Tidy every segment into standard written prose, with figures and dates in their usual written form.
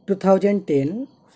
2010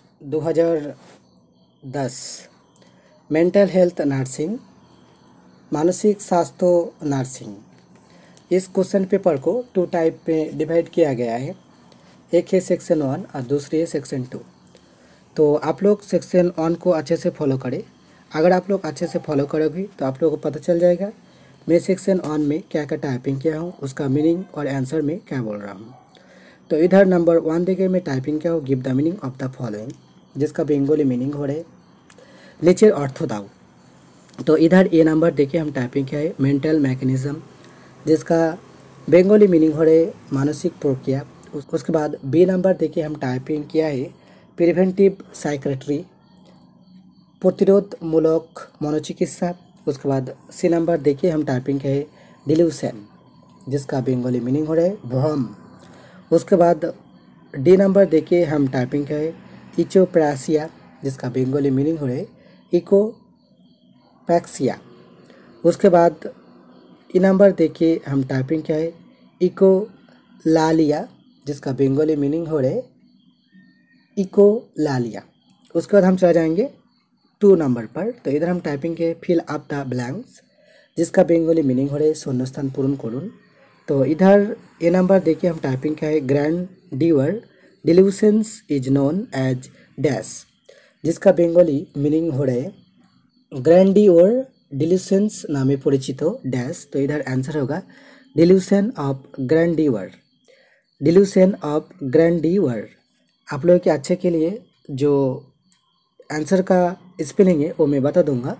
2010 mental health nursing, मानसिक स्वास्थ्य nursing. इस क्वेश्चन पेपर को 2 टाइप में डिवाइड किया गया है। एक है सेक्शन 1 और दूसरी है सेक्शन 2। तो आप लोग सेक्शन 1 को अच्छे से फॉलो करें। अगर आप लोग अच्छे से फॉलो करोगे तो आप लोगों को पता चल जाएगा मैं सेक्शन 1 में क्या क्या टाइपिंग किया हूँ, उसका मीनिंग और आंसर में क्या बोल रहा हूँ। तो इधर नंबर 1 देखिए मैं टाइपिंग किया हूँ, give the meaning of the following, जिसका बेंगोली मीनिंग हो रहे नीचे अर्थ दाओ। तो इधर ए नंबर देखिए हम टाइपिंग किया है मेंटल मैकेनिज्म, जिसका बेंगोली मीनिंग हो रहे मानसिक प्रक्रिया। उसके बाद बी नंबर देखिए हम टाइपिंग किया है प्रिवेंटिव साइकेट्री, प्रतिरोधमूलक मनोचिकित्सा। उसके बाद सी नंबर देखिए हम टाइपिंग किया है डिल्यूशन, जिसका बेंगोली मीनिंग हो रहा है भ्रम। उसके बाद डी नंबर देखिए हम टाइपिंग किया है इचोप्रासिया, जिसका बेंगोली मीनिंग हो रहा है इकोपैक्सिया। उसके बाद ई नंबर देखिए हम टाइपिंग किया है इकोलालिया, जिसका बेंगोली मीनिंग हो रहा है इकोलालिया। उसके बाद हम चला जाएंगे 2 नंबर पर। तो इधर हम टाइपिंग के फिल अप द ब्लैंक्स, जिसका बेंगोली मीनिंग हो रहा है शून्यस्थान पूर्ण करुन। तो इधर ए नंबर देखिए हम टाइपिंग किया है grandeur delusions is known as dash, जिसका बेंगोली मीनिंग हो रहा है ग्रैंडियर डिल्यूशंस नामे परिचित डैश। तो इधर आंसर होगा delusion of grandeur, delusion of grandeur. आप लोगों के अच्छे के लिए जो आंसर का स्पेलिंग है वो मैं बता दूंगा,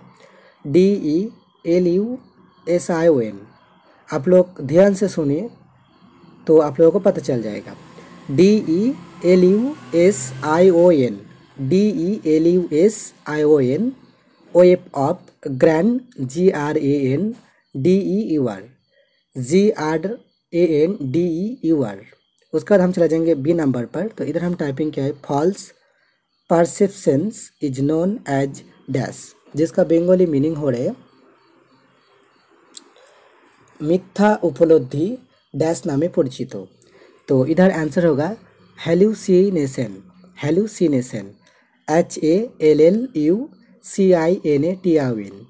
DELUSION। आप लोग ध्यान से सुनिए तो आप लोगों को पता चल जाएगा। DELUSION, DELUSION, OF of grand GRANDEUR, GRANDEUR। उसके बाद हम चला जाएंगे बी नंबर पर। तो इधर हम टाइपिंग किया है false perceptions is known as dash, जिसका बेंगोली मीनिंग हो रहे मिथ्या उपलब्धि डैश नामे परिचित। तो इधर आंसर होगा hallucination, hallucination, HALLUCINATION,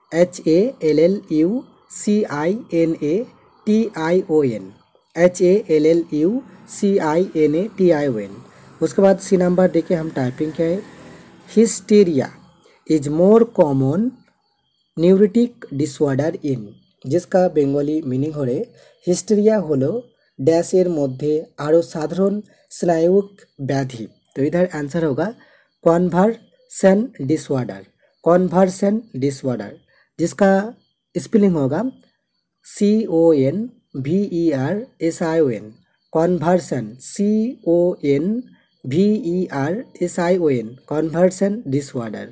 HALLUCINATION, HALLUCINATION। उसके बाद सी नंबर देखिए हम टाइपिंग किया है hysteria is more common neurotic disorder in, जिसका बेंगोली मीनिंग हो रहे हिस्टीरिया हलो डैशेर मध्य आरो साधारण स्नायुक व्याधि। तो इधर आंसर होगा कन्वर्सन डिसऑर्डर, कन्वर्सन डिसऑर्डर, जिसका स्पेलिंग होगा CONVERSION, conversion, CONVERSION, conversion disorder,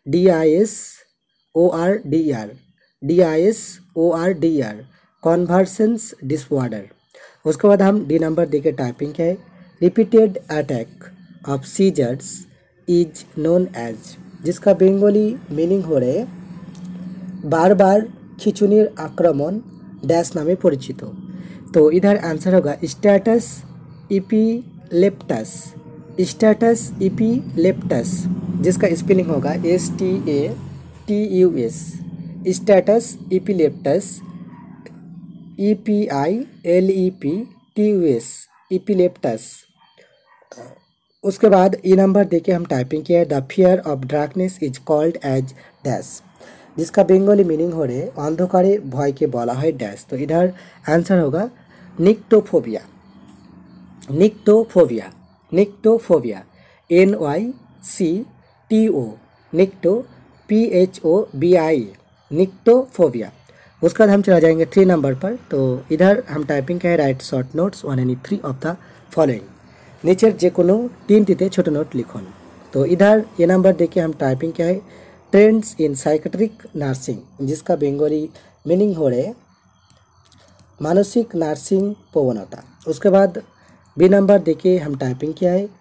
DISORDR, conversions disorder. उसके बाद हम डी नंबर देके टाइपिंग किया है repeated attack of seizures is known as, जिसका बेंगोली मीनिंग हो रहे बार बार खिचुनिर आक्रमण डैश नामे परिचित। तो इधर आंसर होगा स्टेटस इपिलेप्टस, स्टेटस इपिलेप्टस, जिसका स्पेलिंग होगा STATUS, status epilepticus, EPILEPTUS, epilepticus. उसके बाद ई नंबर देके हम टाइपिंग किया है the fear of darkness is called as dash, जिसका बेंगोली मीनिंग हो रहे अंधकारे भय के बोला है डैश। तो इधर आंसर होगा nyctophobia, nyctophobia, nyctophobia, NYCTO, nycto PHOBI, nyctophobia. उसके बाद हम चला जाएंगे 3 नंबर पर। तो इधर हम टाइपिंग किया है write short notes 1 and 3 of the following, नीचे जे कोनो 3টিতে ছোট নোট লিখুন। तो इधर ये नंबर देखिए हम टाइपिंग किया है ट्रेंड्स इन साइकेट्रिक नार्सिंग, जिसका बेंगोली मीनिंग हो रहे मानसिक नार्सिंग प्रवणता। उसके बाद बी नंबर देखिए हम टाइपिंग किया है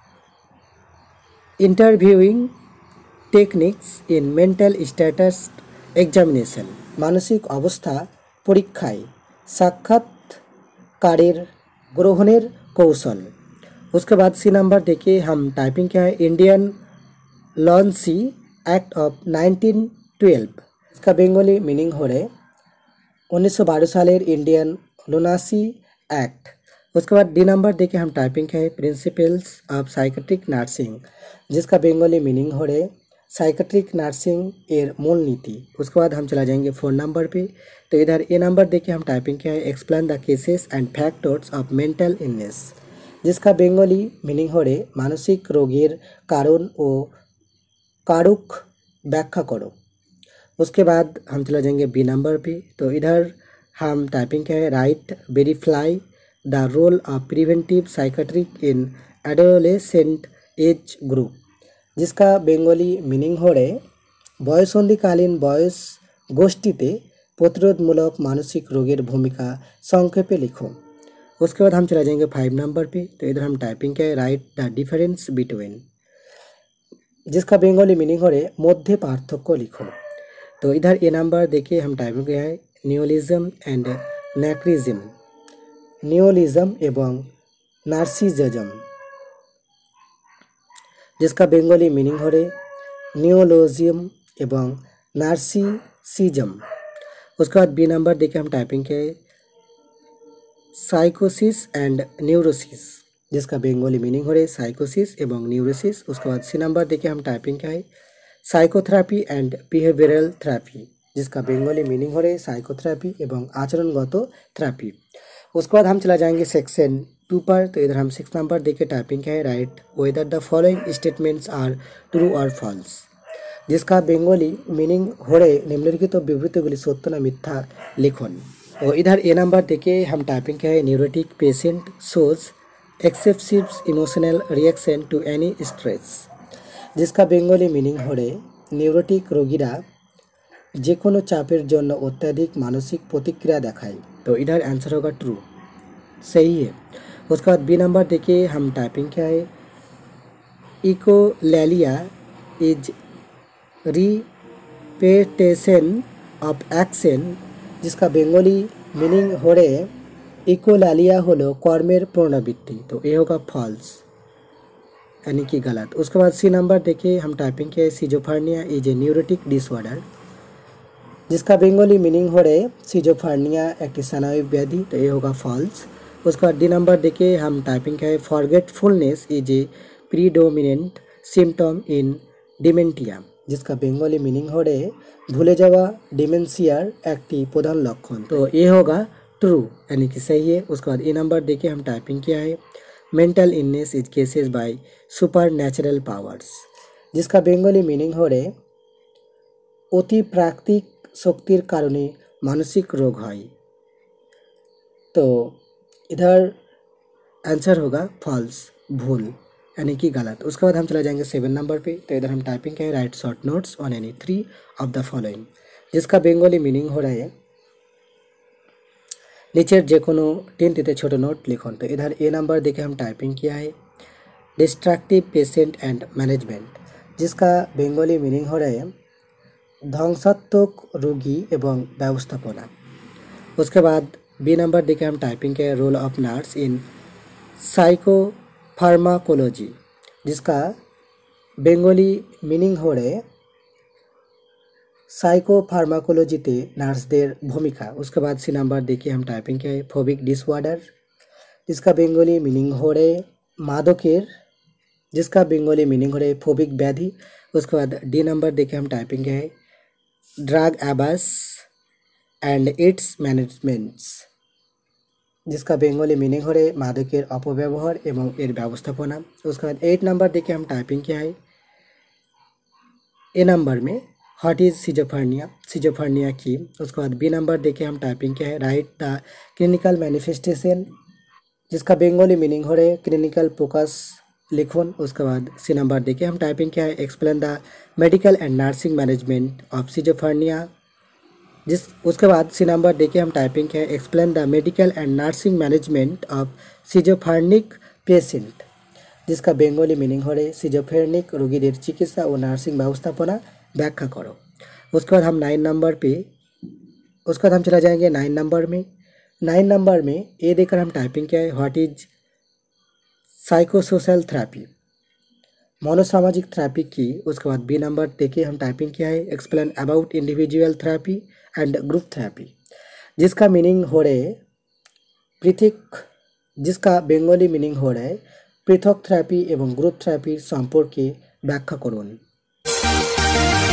interviewing techniques in mental status examination, मानसिक अवस्था परीक्षाয় সাক্ষাৎকারের গ্রহণের কৌশল। उसके बाद सी नंबर देखिए हम टाइपिंग क्या है इंडियन लॉन्सी एक्ट ऑफ 1912। इसका बेंगली मीनिंग हो रहे 1912 सालेर इंडियन लुनासी एक्ट। उसके बाद डी नंबर देखिए हम टाइपिंग क्या है प्रिंसिपल्स ऑफ साइकेट्रिक नार्सिंग, जिसका बेंगली मीनिंग हो रहे साइकेट्रिक नार्सिंग एर मूल नीति। उसके बाद हम चला जाएंगे 4 नंबर पे। तो इधर ए नंबर देखिए हम टाइपिंग क्या है explain the causes and factors of mental illness, जिसका बेंगली मीनिंग हो रहे मानसिक रोगेर कारण ओ कारुक व्याख्या करो। उसके बाद हम चला जाएंगे बी नंबर पे। तो इधर हम टाइपिंग क्या है write briefly the role of preventive psychiatric in adolescent age group, जिसका बेंगली मीनिंग हो रहे बयसंधिकालीन बयस गोष्ठीते प्रतिरोधमूलक मानसिक रोगेर भूमिका संक्षेपे लिखो। उसके बाद हम चला जाएंगे 5 नंबर पे। तो इधर हम टाइपिंग क्या है राइट द डिफरेंस बिटवीन, जिसका बेंगली मीनिंग हो रहे मध्य पार्थक्य लिखो। तो इधर ए नंबर देखिए हम टाइपिंग क्या है नियोलिज्म एंड नैक्रिज्म, नियोलिज्म एवं नार्सिसिज्म, जिसका बेंगली मीनिंग हो रहे नियोलॉजिज्म एवं नार्सिसिज्म। उसके बाद बी नंबर देखिए हम टाइपिंग क्या है साइकोसिस एंड न्यूरोसिस, जिसका बेंगली मीनिंग हो रहे साइकोसिस एवं न्यूरोसिस। उसके बाद सी नंबर देखिए हम टाइपिंग क्या है साइकोथेरापी एंड बिहेवियरल थेरापी, जिसका बेंगली मीनिंग हो रहे साइकोथेरापी एवं आचरणगत थेरापी। उसके बाद हम चला जाएंगे सेक्शन 2 पर। तो इधर हम 6 नंबर देखिए टाइपिंग क्या है write whether the following statements are true और फॉल्स, जिसका बेंगली मीनिंग हो रहे निम्नलिखित विवृतिगुली सत्य ना मिथ्या लिखुन। और इधर ए नंबर देखिए हम टाइपिंग क्या है neurotic patient shows excessive emotional reaction to any stress, जिसका बेंगली मीनिंग हो रहे নিউরোটিক রোগীরা যে কোনো চাপের জন্য অত্যাধিক मानसिक प्रतिक्रिया দেখায়। तो इधर आंसर होगा ट्रू, सही है। उसके बाद बी नंबर देखिए हम टाइपिंग क्या है echolalia is repetition of action, जिसका बेंगली मीनिंग हो रहे इकोलैलिया हलो कर्मेर पुनरावृत्ति। तो ये होगा फॉल्स यानी कि गलत। उसके बाद सी नंबर देखिए हम टाइपिंग किया है schizophrenia is a neurotic disorder, जिसका बेंगली मीनिंग हो रहे सिजोफार्निया एक स्नायु व्याधि। तो ये होगा फॉल्स। उसके बाद डी नंबर देखिए हम टाइपिंग किया है forgetfulness is a predominant symptom in dementia, जिसका बेंगली मीनिंग हो रहे भूले जावा डिमेंशियार एक प्रधान लक्षण। तो ये होगा ट्रू यानी कि सही है। उसके बाद ए नंबर देखिए हम टाइपिंग किया है mental illness is causes by supernatural powers, जिसका बेंगली मीनिंग हो रहे अति प्राकृतिक शक्तिर कारणे मानसिक रोग है। तो इधर आंसर होगा फॉल्स भूल यानी कि गलत। उसके बाद हम चला जाएंगे 7 नंबर पे। तो इधर हम टाइपिंग क्या है write short notes on any 3 of the following, जिसका बेंगली मीनिंग हो रहा है नीचे जे कोनो 3 छोटो नोट लिखुन। तो इधर ए नंबर देखे हम टाइपिंग किया है डिस्ट्रक्टिव पेशेंट एंड मैनेजमेंट, जिसका बेंगली मीनिंग हो रहा है ध्वंसात्मक रोगी एवं व्यवस्थापना। उसके बाद बी नंबर देखे हम टाइपिंग किया है role of nurse in psychopharmacology, जिसका बेंगली मीनिंग हो रहे साइकोफार्माकोलॉजीते नार्सदेर भूमिका। उसके बाद सी नंबर देखिए हम टाइपिंग किया है फोबिक डिसऑर्डर, जिसका बेंगली मीनिंग हो रहे मादकेर, जिसका बेंगली मीनिंग हो रहे फोबिक व्याधि। उसके बाद डी नंबर देखिए हम टाइपिंग किया है drug abuse and its managements, जिसका बेंगली मीनिंग हो रहे मादकेर अपव्यवहार एवं एर व्यवस्थापना। उसके बाद 8 नंबर देखिए हम टाइपिंग किया है ए नंबर में व्हाट इज सिजोफार्निया, सिजोफार्निया की। उसके बाद बी नंबर देखिए हम टाइपिंग किया है राइट द क्लिनिकल मैनिफेस्टेशन, जिसका बेंगली मीनिंग हो रहे क्लिनिकल फोकस लिखुन। उसके बाद सी नंबर देखिए हम टाइपिंग किया है explain the medical and nursing management of schizophrenia, उसके बाद सी नंबर देखिए हम टाइपिंग किया है explain the medical and nursing management of schizophrenic patient, जिसका बेंगली मीनिंग हो रहे सिजोफ्रेनिक रोगीদের चिकित्सा और नर्सिंग व्यवस्थापना व्याख्या करो। उसके बाद हम 9 नंबर पे उसके बाद हम चला जाएंगे 9 नंबर में। 9 नंबर में ए देकर हम टाइपिंग किया है what is psychosocial therapy, मनोसामाजिक थेरेपी की। उसके बाद बी नंबर देखिए हम टाइपिंग किया है, explain about individual therapy and group therapy, जिसका मीनिंग हो रहा है पृथक, जिसका बेंगली मीनिंग हो रहा है पृथक थेरेपी एवं ग्रुप थेरेपी सम्पर्के व्याख्या करुन।